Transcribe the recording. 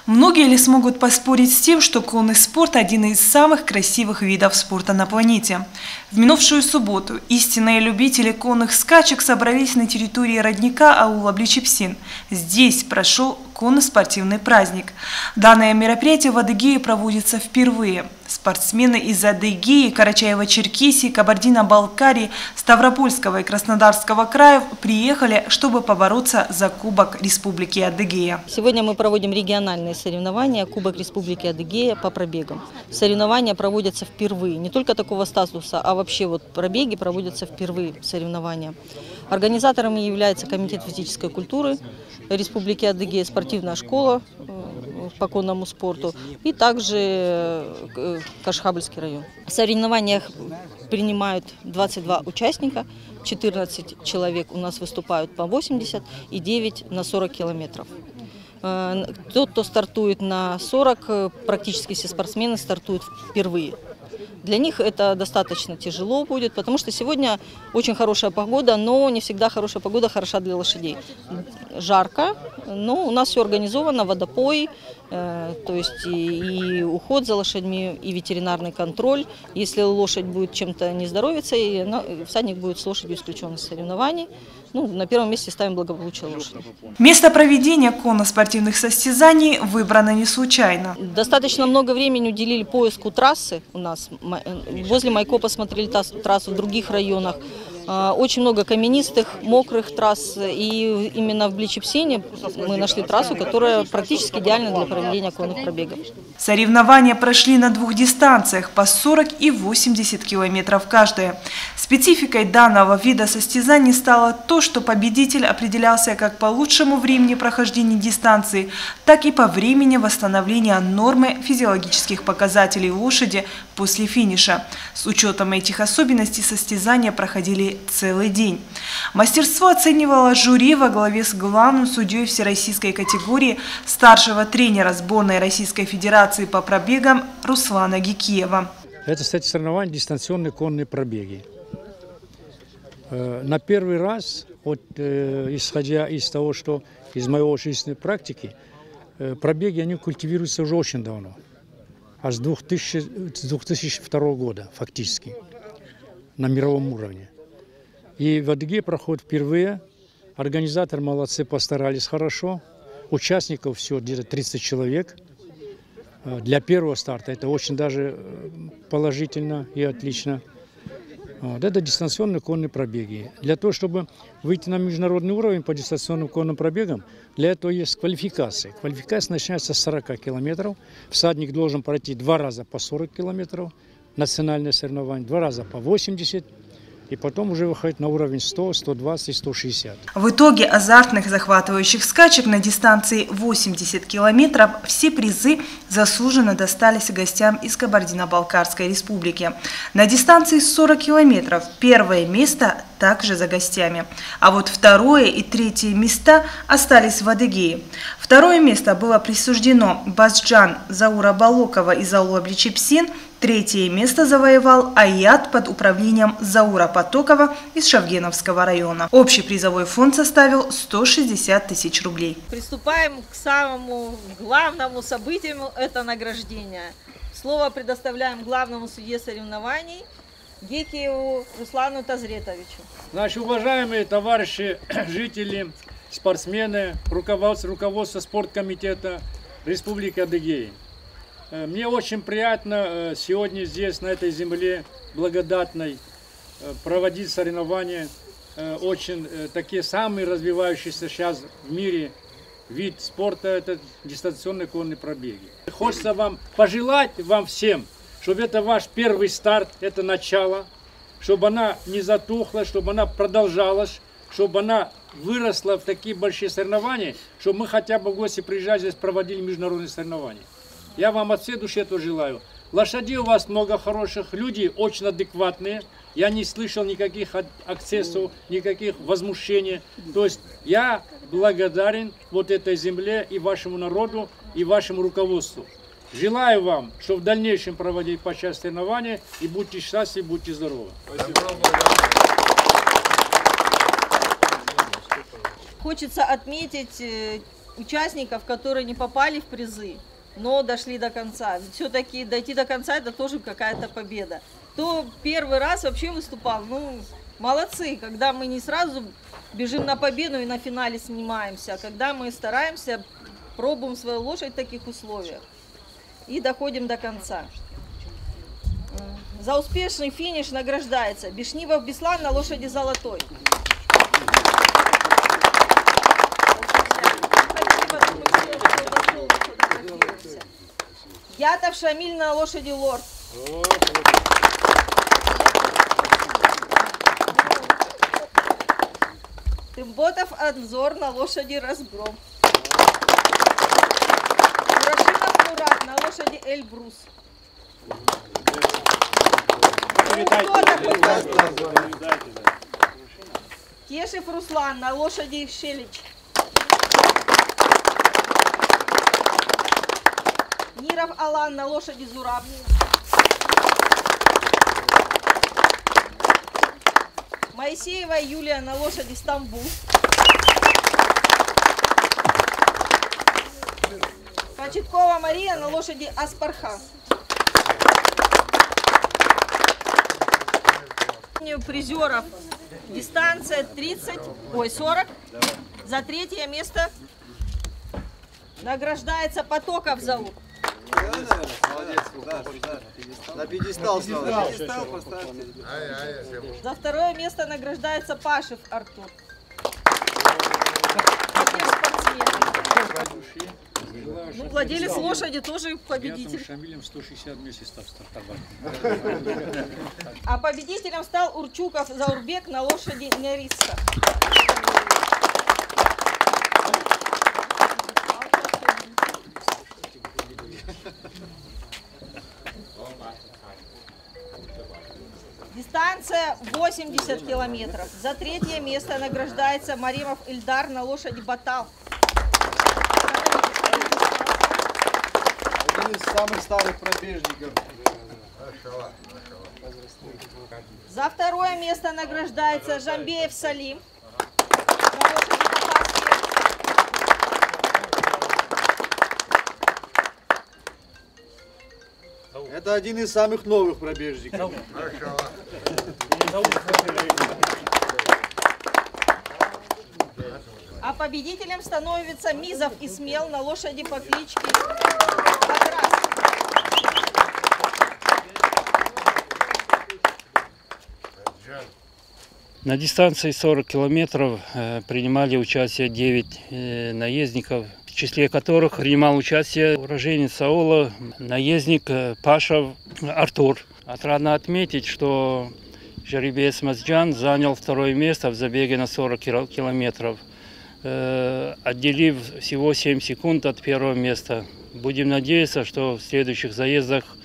Многие ли смогут поспорить с тем, что конный спорт – один из самых красивых видов спорта на планете? В минувшую субботу истинные любители конных скачек собрались на территории родника аула Бличепсин. Здесь прошел конно-спортивный праздник. Данное мероприятие в Адыгее проводится впервые. Спортсмены из Адыгеи, Карачаево-Черкесии, Кабардино-Балкарии, Ставропольского и Краснодарского краев приехали, чтобы побороться за Кубок Республики Адыгея. Сегодня мы проводим региональные соревнования Кубок Республики Адыгея по пробегам. Соревнования проводятся впервые. Не только такого статуса, а вообще пробеги проводятся впервые соревнования. Организаторами является Комитет физической культуры Республики Адыгея, спортивная школа по конному спорту и также Кашхабльский район. В соревнованиях принимают 22 участника, 14 человек у нас выступают по 80 и 9 на 40 километров. Тот, кто стартует на 40, практически все спортсмены стартуют впервые. Для них это достаточно тяжело будет, потому что сегодня очень хорошая погода, но не всегда хорошая погода хороша для лошадей. Жарко, но у нас все организовано, водопой, то есть и уход за лошадьми, и ветеринарный контроль. Если лошадь будет чем-то не здоровиться, и всадник будет с лошадью исключен из соревнований. На первом месте ставим благополучие лошади. Место проведения конно-спортивных состязаний выбрано не случайно. Достаточно много времени уделили поиску трассы у нас. Возле Майкопа смотрели трассу в других районах. Очень много каменистых, мокрых трасс. И именно в Бличепсине мы нашли трассу, которая практически идеальна для проведения конных пробегов. Соревнования прошли на двух дистанциях по 40 и 80 километров каждая. Спецификой данного вида состязаний стало то, что победитель определялся как по лучшему времени прохождения дистанции, так и по времени восстановления нормы физиологических показателей лошади после финиша. С учетом этих особенностей состязания проходили целый день. Мастерство оценивало жюри во главе с главным судьей всероссийской категории старшего тренера сборной Российской Федерации по пробегам Руслана Гикиева. Это, кстати, соревнования дистанционные конные пробеги. На первый раз, исходя из того, что из моей жизненной практики, пробеги они культивируются уже очень давно. Аж с 2002 года фактически на мировом уровне. И в Адыгее проходит впервые. Организаторы молодцы, постарались хорошо. Участников всего где-то 30 человек. Для первого старта это очень даже положительно и отлично. Это дистанционные конные пробеги. Для того, чтобы выйти на международный уровень по дистанционным конным пробегам, для этого есть квалификация. Квалификация начинается с 40 километров. Всадник должен пройти 2 раза по 40 километров, национальное соревнование, 2 раза по 80. И потом уже выходит на уровень 100, 120 и 160. В итоге азартных захватывающих скачек на дистанции 80 километров все призы заслуженно достались гостям из Кабардино-Балкарской республики. На дистанции 40 километров первое место также за гостями. А вот второе и третье места остались в Адыгее. Второе место было присуждено Базджан Заура Балокова из аула Бличепсин. Третье место завоевал Аят под управлением Заура Потокова из Шавгеновского района. Общий призовой фонд составил 160 тысяч рублей. Приступаем к самому главному событию – это награждение. Слово предоставляем главному судье соревнований Гикиеву Руслану Тазретовичу. Наши уважаемые товарищи, жители, спортсмены, руководство спорткомитета Республики Адыгея. Мне очень приятно сегодня здесь, на этой земле благодатной, проводить соревнования. Очень такие самые развивающиеся сейчас в мире вид спорта – это дистанционные конные пробеги. Хочется вам пожелать вам всем, чтобы это ваш первый старт, это начало, чтобы она не затухла, чтобы она продолжалась, чтобы она выросла в такие большие соревнования, чтобы мы хотя бы в гости приезжали здесь, проводили международные соревнования. Я вам от всей души этого желаю. Лошадей у вас много хороших, люди очень адекватные. Я не слышал никаких акцессов, никаких возмущений. То есть я благодарен этой земле и вашему народу, и вашему руководству. Желаю вам, чтобы в дальнейшем проводить по части соревнования, и будьте счастливы, будьте здоровы. Хочется отметить участников, которые не попали в призы, но дошли до конца. Все-таки дойти до конца — это тоже какая-то победа. Кто первый раз вообще выступал, ну, молодцы, когда мы не сразу бежим на победу и на финале снимаемся, а когда мы стараемся, пробуем свою лошадь в таких условиях и доходим до конца. За успешный финиш награждается Бешнибов Беслан на лошади Золотой. Ятов Шамиль на лошади Лорд. Тымботов Анзор на лошади Разгром. Мурашинов Мурат на лошади Эльбрус. Кешев Руслан на лошади Шелич. Ниров Алан на лошади Зураб. Моисеева Юлия на лошади Стамбул. Почеткова Мария на лошади Аспархан. Призеров дистанция 40. За третье место награждается Потоков Заур. На пьедестал сразу. За второе место награждается Пашев Артур. Ну, владелец лошади тоже победитель. Шамилем 160 месяцев стартовал. А победителем стал Урчуков Заурбек на лошади Нериска. Дистанция 80 километров. За третье место награждается Маримов Ильдар на лошади Батал. Один из самых старых пробежников. За второе место награждается Жамбеев Салим на лошади Хабарские. Это один из самых новых пробежников. А победителем становится Мизов Исмел на лошади по кличке Покрас. На дистанции 40 километров принимали участие 9 наездников, в числе которых принимал участие уроженец аула, наездник Пашев Артур. Отрадно отметить, что жеребец Мазджан занял второе место в забеге на 40 километров, отделив всего 7 секунд от первого места. Будем надеяться, что в следующих заездах